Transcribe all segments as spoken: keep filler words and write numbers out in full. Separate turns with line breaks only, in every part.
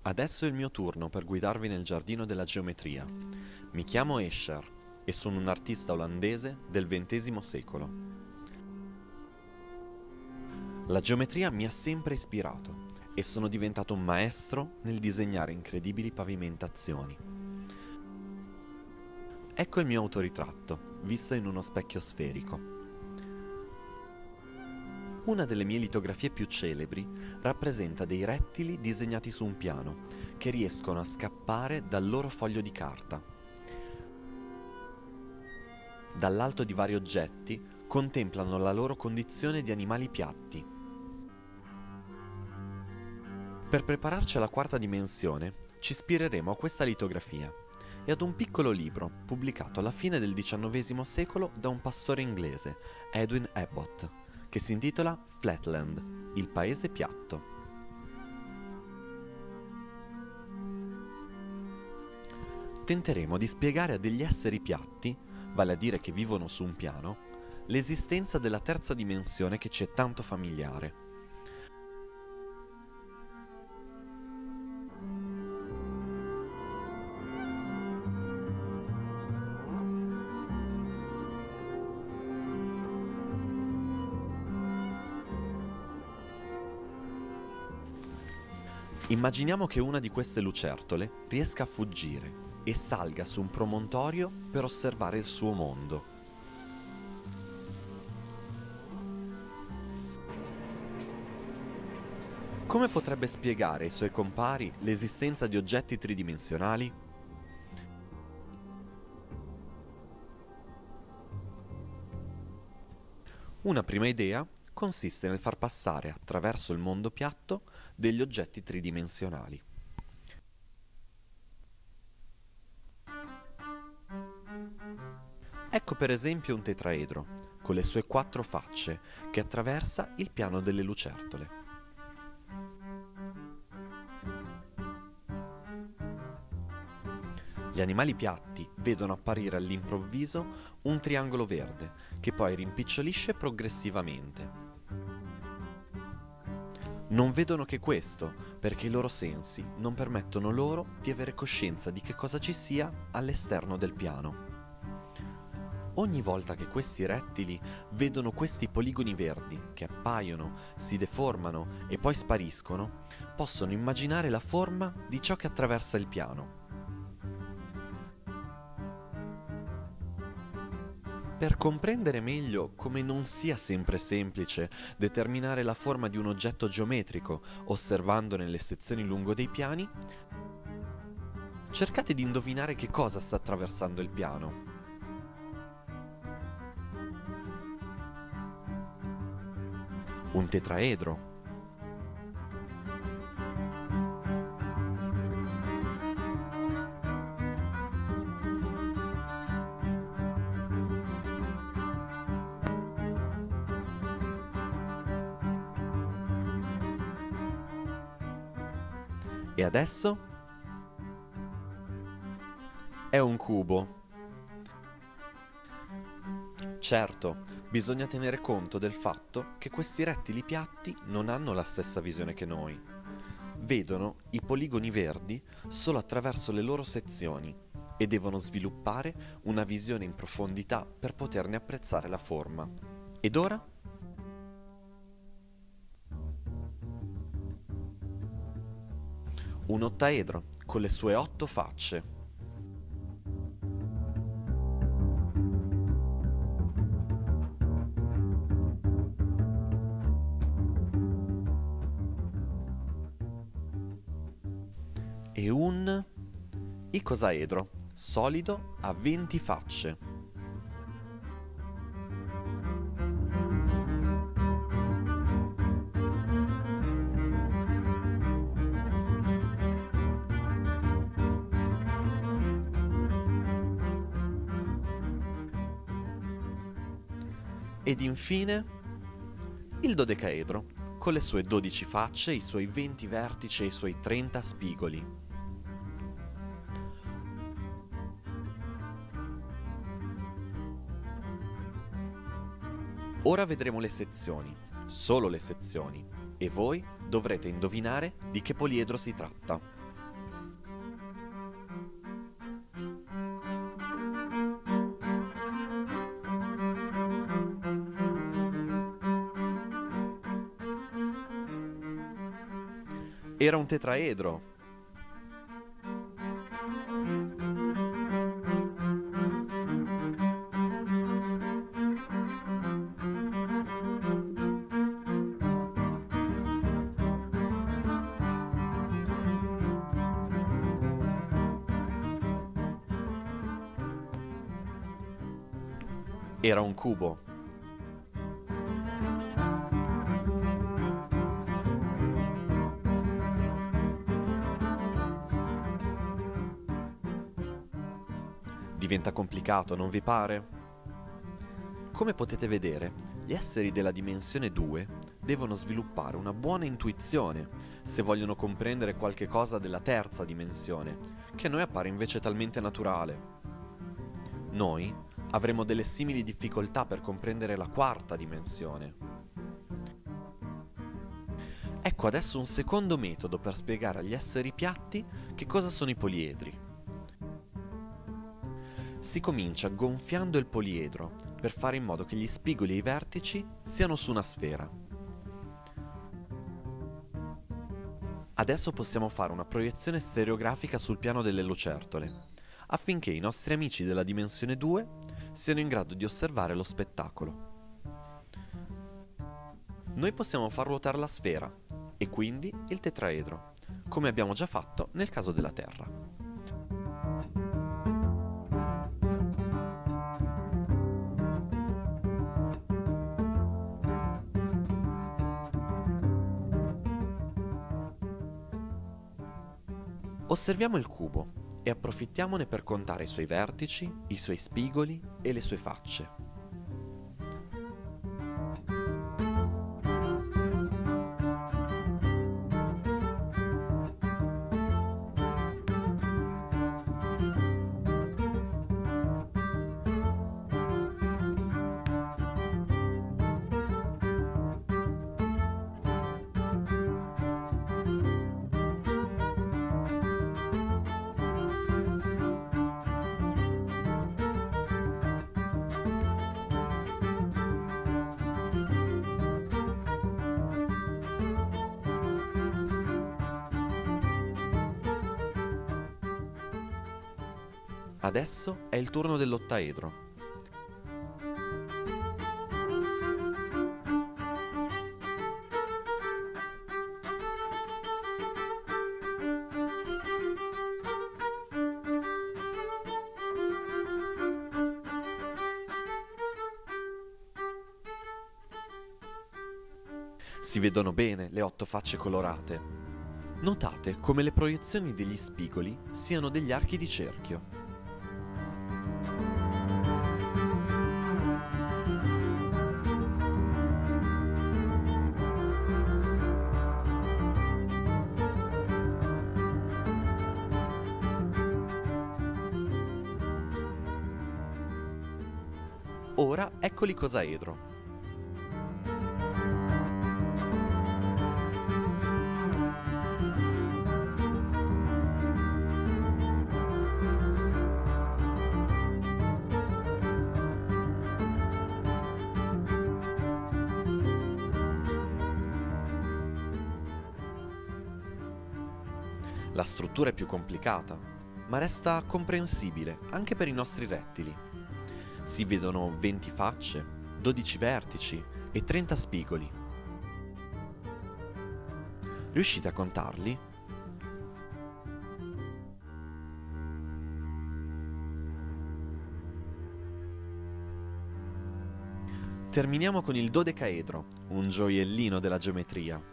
Adesso è il mio turno per guidarvi nel giardino della geometria. Mi chiamo Escher e sono un artista olandese del ventesimo secolo. La geometria mi ha sempre ispirato e sono diventato un maestro nel disegnare incredibili pavimentazioni. Ecco il mio autoritratto, visto in uno specchio sferico. Una delle mie litografie più celebri rappresenta dei rettili disegnati su un piano, che riescono a scappare dal loro foglio di carta. Dall'alto di vari oggetti contemplano la loro condizione di animali piatti. Per prepararci alla quarta dimensione, ci ispireremo a questa litografia e ad un piccolo libro pubblicato alla fine del diciannovesimo secolo da un pastore inglese, Edwin Abbott, che si intitola Flatland, il paese piatto. Tenteremo di spiegare a degli esseri piatti, vale a dire che vivono su un piano, l'esistenza della terza dimensione che ci è tanto familiare. Immaginiamo che una di queste lucertole riesca a fuggire e salga su un promontorio per osservare il suo mondo. Come potrebbe spiegare ai suoi compari l'esistenza di oggetti tridimensionali? Una prima idea consiste nel far passare attraverso il mondo piatto degli oggetti tridimensionali. Ecco per esempio un tetraedro, con le sue quattro facce, che attraversa il piano delle lucertole. Gli animali piatti vedono apparire all'improvviso un triangolo verde, che poi rimpicciolisce progressivamente. Non vedono che questo, perché i loro sensi non permettono loro di avere coscienza di che cosa ci sia all'esterno del piano. Ogni volta che questi rettili vedono questi poligoni verdi che appaiono, si deformano e poi spariscono, possono immaginare la forma di ciò che attraversa il piano. Per comprendere meglio come non sia sempre semplice determinare la forma di un oggetto geometrico osservandone le sezioni lungo dei piani, cercate di indovinare che cosa sta attraversando il piano. Un tetraedro. E adesso? È un cubo. Certo, bisogna tenere conto del fatto che questi rettili piatti non hanno la stessa visione che noi. Vedono i poligoni verdi solo attraverso le loro sezioni e devono sviluppare una visione in profondità per poterne apprezzare la forma. Ed ora? Un ottaedro con le sue otto facce. E un icosaedro solido a venti facce. Ed infine il dodecaedro, con le sue dodici facce, i suoi venti vertici e i suoi trenta spigoli. Ora vedremo le sezioni, solo le sezioni, e voi dovrete indovinare di che poliedro si tratta. Era un tetraedro! Era un cubo. Diventa complicato, non vi pare? Come potete vedere, gli esseri della dimensione due devono sviluppare una buona intuizione se vogliono comprendere qualche cosa della terza dimensione, che a noi appare invece talmente naturale. Noi avremo delle simili difficoltà per comprendere la quarta dimensione. Ecco adesso un secondo metodo per spiegare agli esseri piatti che cosa sono i poliedri. Si comincia gonfiando il poliedro per fare in modo che gli spigoli e i vertici siano su una sfera. Adesso possiamo fare una proiezione stereografica sul piano delle lucertole, affinché i nostri amici della dimensione due siano in grado di osservare lo spettacolo. Noi possiamo far ruotare la sfera e quindi il tetraedro, come abbiamo già fatto nel caso della Terra. Osserviamo il cubo e approfittiamone per contare i suoi vertici, i suoi spigoli e le sue facce. Adesso è il turno dell'ottaedro. Si vedono bene le otto facce colorate. Notate come le proiezioni degli spigoli siano degli archi di cerchio. Ora ecco l'icosaedro. La struttura è più complicata, ma resta comprensibile anche per i nostri rettili. Si vedono venti facce, dodici vertici e trenta spigoli. Riuscite a contarli? Terminiamo con il dodecaedro, un gioiellino della geometria.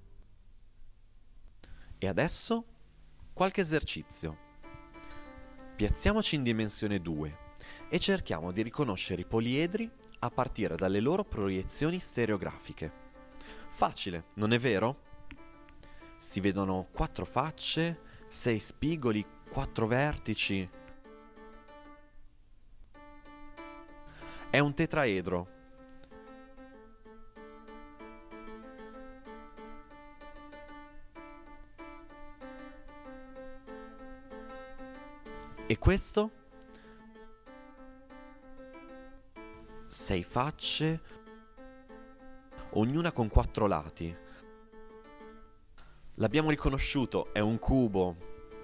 E adesso qualche esercizio. Piazziamoci in dimensione due e cerchiamo di riconoscere i poliedri a partire dalle loro proiezioni stereografiche. Facile, non è vero? Si vedono quattro facce, sei spigoli, quattro vertici. È un tetraedro. E questo? Sei facce, ognuna con quattro lati. L'abbiamo riconosciuto, è un cubo.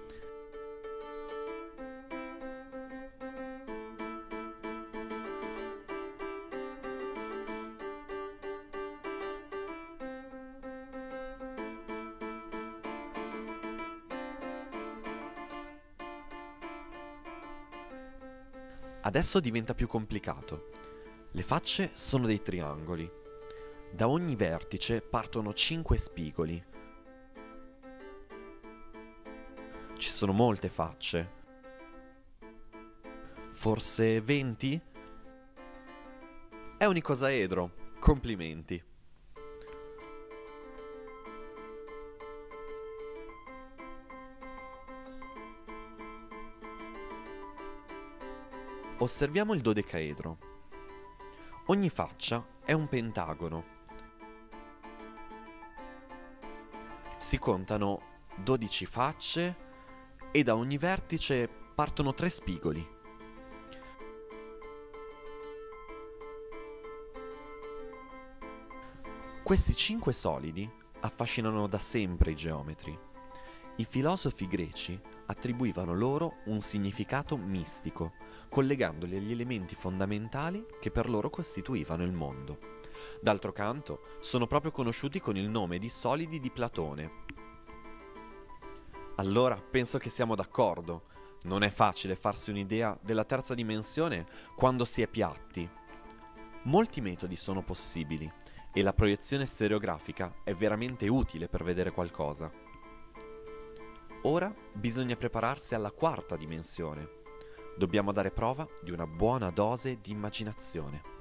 Adesso diventa più complicato. Le facce sono dei triangoli. Da ogni vertice partono cinque spigoli. Ci sono molte facce. Forse venti? È un icosaedro. Complimenti. Osserviamo il dodecaedro. Ogni faccia è un pentagono. Si contano dodici facce e da ogni vertice partono tre spigoli. Questi cinque solidi affascinano da sempre i geometri. I filosofi greci attribuivano loro un significato mistico, collegandoli agli elementi fondamentali che per loro costituivano il mondo. D'altro canto, sono proprio conosciuti con il nome di solidi di Platone. Allora, penso che siamo d'accordo. Non è facile farsi un'idea della terza dimensione quando si è piatti. Molti metodi sono possibili e la proiezione stereografica è veramente utile per vedere qualcosa. Ora bisogna prepararsi alla quarta dimensione. Dobbiamo dare prova di una buona dose di immaginazione.